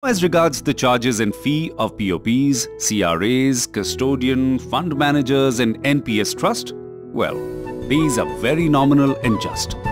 As regards the charges and fee of POPs, CRAs, custodian, fund managers and NPS trust, well, these are very nominal and just.